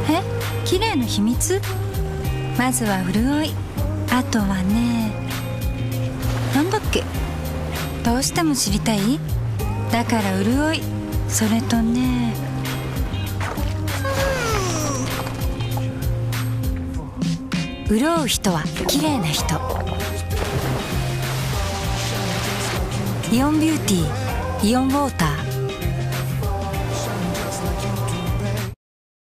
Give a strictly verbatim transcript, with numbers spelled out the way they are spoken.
え、綺麗の秘密？まずは潤い、あとはね、なんだっけ？どうしても知りたい？だから潤い、それとね、潤う人は綺麗な人。イオンビューティー、イオンウォーター。